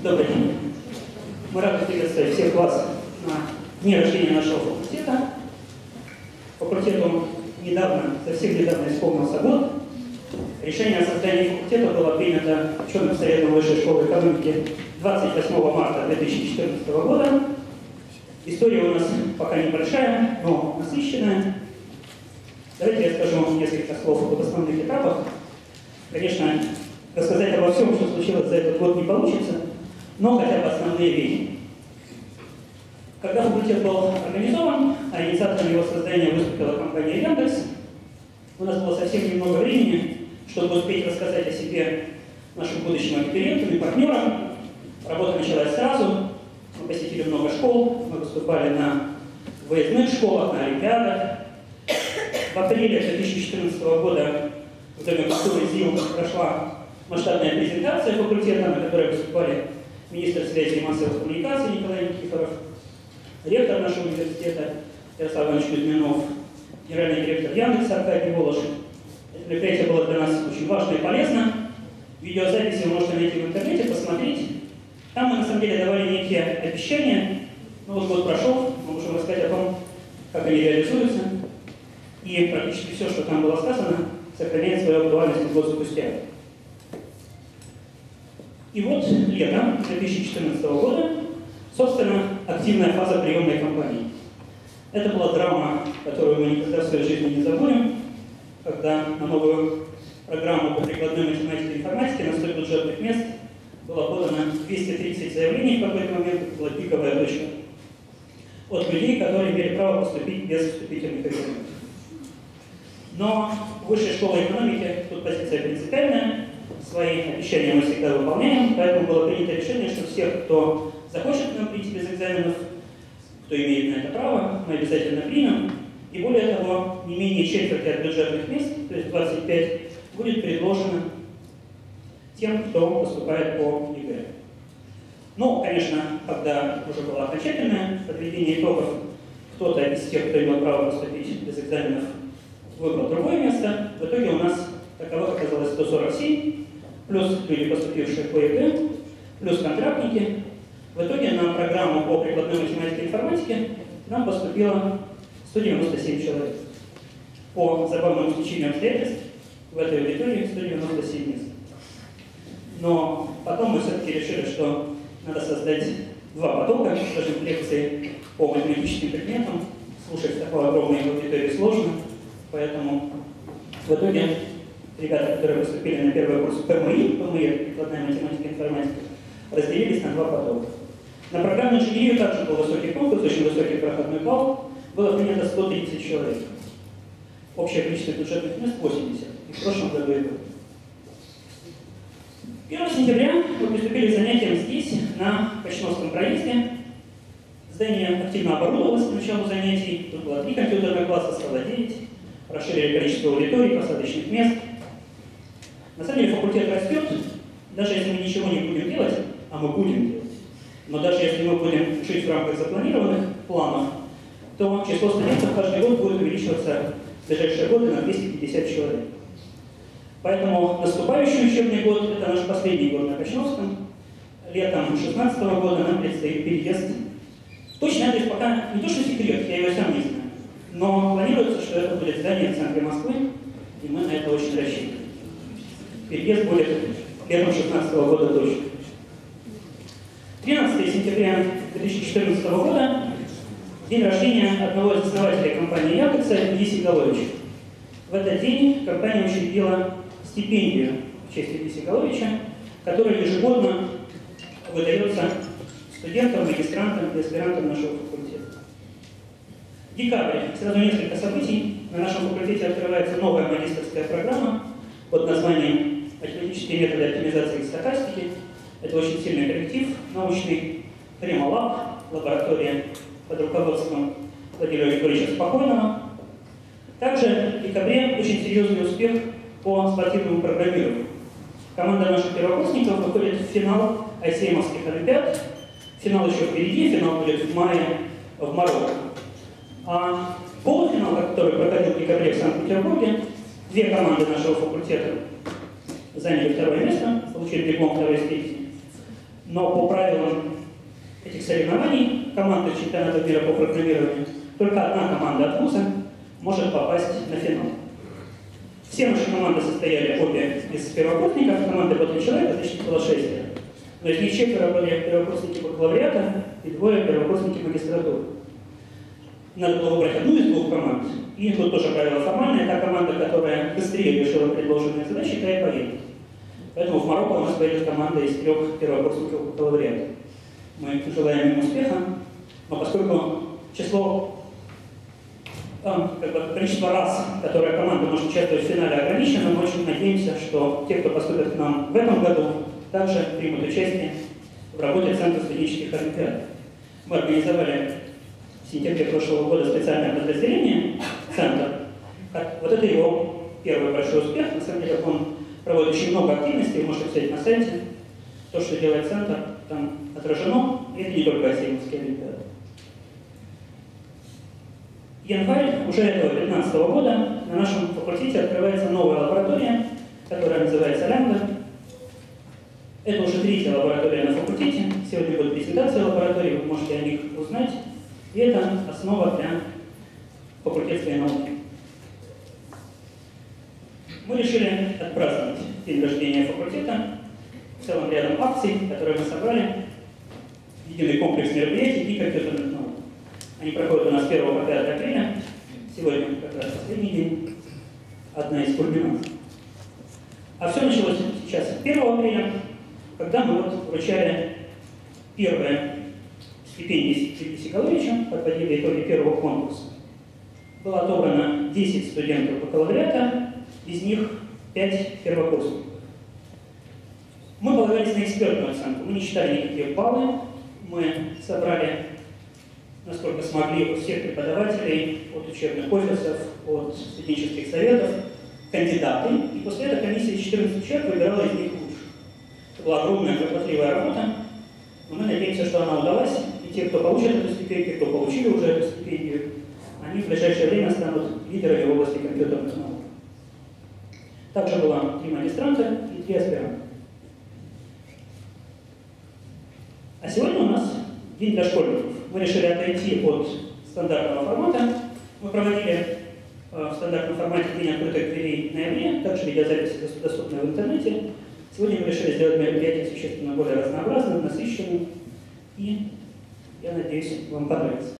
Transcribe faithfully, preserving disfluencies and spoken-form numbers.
Добрый день. Мы рады приветствовать всех вас на дне рождения нашего факультета. Факультету недавно, совсем недавно исполнился год. Решение о создании факультета было принято ученым советом Высшей школы экономики двадцать восьмого марта две тысячи четырнадцатого года. История у нас пока небольшая, но насыщенная. Давайте я скажу несколько слов об основных этапах. Конечно, рассказать обо всем, что случилось за этот год, не получится, но хотя бы основные вещи. Когда факультет был организован, а инициатором его создания выступила компания Яндекс, у нас было совсем немного времени, чтобы успеть рассказать о себе нашим будущим абитуриентам и партнерам. Работа началась сразу, мы посетили много школ, мы выступали на выездных школах, на олимпиадах. В апреле две тысячи четырнадцатого года в Доме культуры ЗИЛ прошла масштабная презентация факультета, на которой выступали министр связи и массовых коммуникаций Николай Никифоров, ректор нашего университета Ярослав Иванович Кузьминов, генеральный директор Яндекса Аркадий Волошин. Это мероприятие было для нас очень важно и полезно. Видеозаписи вы можете найти в интернете, посмотреть. Там мы на самом деле давали некие обещания. Ну вот год прошел, мы можем рассказать о том, как они реализуются. И практически все, что там было сказано, сохраняет свою актуальность год спустя. И вот лето две тысячи четырнадцатого года, собственно, активная фаза приемной кампании. Это была драма, которую мы никогда в своей жизни не забудем, когда на новую программу по прикладной математике и информатике на сто бюджетных мест было подано двести тридцать заявлений в какой-то момент, это была пиковая точка, от людей, которые имели право поступить без вступительных экзаменов. Но в Высшей школе экономики тут позиция принципиальная, свои обещания мы всегда выполняем, поэтому было принято решение, что всех, кто захочет к нам прийти без экзаменов, кто имеет на это право, мы обязательно примем. И более того, не менее четверти от бюджетных мест, то есть двадцать пять, будет предложено тем, кто поступает по ЕГЭ. Ну, конечно, когда уже было окончательное подведение итогов, кто-то из тех, кто имел право поступить без экзаменов, выбрал другое место. В итоге у нас таковых оказалось сто сорок семь, плюс люди, поступившие по ЕГЭ, плюс контрактники. В итоге на программу по прикладной математике и информатике нам поступило сто девяносто семь человек. По забавному стечению обстоятельств в этой аудитории сто девяносто семь мест. Но потом мы все-таки решили, что надо создать два потока, скажем, лекции по математическим предметам. Слушать такой огромной аудитории сложно, поэтому в итоге ребята, которые поступили на первый курс ПМИ, ПМИ, прикладная математика и информатика, разделились на два потока. На программную инженерию также был высокий конкурс, очень высокий проходной балл. Было принято сто тридцать человек. Общее количество бюджетных мест восемьдесят. И в прошлом году и было. первого сентября мы приступили к занятиям здесь, на Кочновском проезде. Здание активно оборудовалось к началу занятий. Тут было три компьютерных класса, стало девять. Расширили количество аудиторий, посадочных мест. На самом деле факультет растет. Даже если мы ничего не будем делать, а мы будем делать, но даже если мы будем жить в рамках запланированных планов, то число студентов каждый год будет увеличиваться в ближайшие годы на двести пятьдесят человек. Поэтому наступающий учебный год – это наш последний год на Кочновском. Летом две тысячи шестнадцатого года нам предстоит переезд. Точный адрес пока не то что секрет, я его сам не знаю. Но планируется, что это будет здание в центре Москвы, и мы на это очень рассчитываем. Переезд будет летом две тысячи шестнадцатого года точно. тринадцатого сентября две тысячи четырнадцатого года день рождения одного из основателей компании Яндекса Ильи Сигаловича. В этот день компания учредила стипендию в честь Ильи Сигаловича, которая ежегодно выдается студентам, магистрантам и аспирантам нашего факультета. Декабрь. Сразу несколько событий. На нашем факультете открывается новая магистерская программа под названием «Математические методы оптимизации и стохастики». Это очень сильный коллектив научный, Тремалаб, лаборатория под руководством Владимира Григорьевича Спокойного. Также в декабре очень серьезный успех по спортивному программированию. Команда наших первокурсников выходит в финал айсеймовских олимпиад. Финал еще впереди, финал будет в мае в Марокко. А полуфинал, который проходил в декабре в Санкт-Петербурге, две команды нашего факультета заняли второе место, получили диплом второй степени. Но по правилам этих соревнований, команды чемпионата мира по программированию, только одна команда от вуза может попасть на финал. Все наши команды состояли обе из первокурсников, команды по три человека, значит, было шестеро. Но из них четверо были первокурсники бакалавриата и двое первокурсники магистратуры. Надо было выбрать одну из двух команд, и тут тоже правило формальное, та команда, которая быстрее решила предложенные задачи, та и поедет. Поэтому в Марокко у нас поедет команда из трех первокурсников бакалавриата. Мы желаем им успеха, но поскольку число, там, как бы, количество раз, которое команда может участвовать в финале, ограничено, мы очень надеемся, что те, кто поступит к нам в этом году, также примут участие в работе Центра студенческих олимпиад. Мы организовали в сентябре прошлого года специальное подразделение «Центр». Вот это его первый большой успех. На самом деле он проводит очень много активностей, вы можете посмотреть на сайте. То, что делает Центр, там отражено, и это не только Осенинские олимпиады. Январь уже этого две тысячи пятнадцатого года на нашем факультете открывается новая лаборатория, которая называется «Лямбда». Это уже третья лаборатория на факультете. Сегодня будет презентация лаборатории, вы можете о них узнать. И это основа для факультетской науки. Мы решили отпраздновать день рождения факультета целым рядом акций, которые мы собрали, единый комплекс мероприятий и компьютерных наук. Они проходят у нас с первого по пятое апреля. Сегодня как раз последний день, одна из кульминаций. А все началось сейчас первого апреля, когда мы вот вручали первые стипендии Сергея Сиколовича, подводили итоги первого конкурса. Было отобрано десять студентов бакалавриата, из них пять первокурсников. Мы полагались на экспертную оценку, мы не считали никакие баллы, мы собрали, насколько смогли, у всех преподавателей, от учебных офисов, от студенческих советов, кандидаты, и после этого комиссия четырнадцати человек выбирала из них лучше. Это была огромная, кропотливая работа, но мы надеемся, что она удалась, и те, кто получит эту стипендию, кто получили уже эту стипендию, они в ближайшее время станут лидерами в области компьютерных наук. Также было три магистранта и три аспиранта. А сегодня у нас день для школьников. Мы решили отойти от стандартного формата. Мы проводили э, в стандартном формате день открытых дверей в ноябре, также видеозаписи доступны в интернете. Сегодня мы решили сделать мероприятие существенно более разнообразным, насыщенным, и я надеюсь, вам понравится.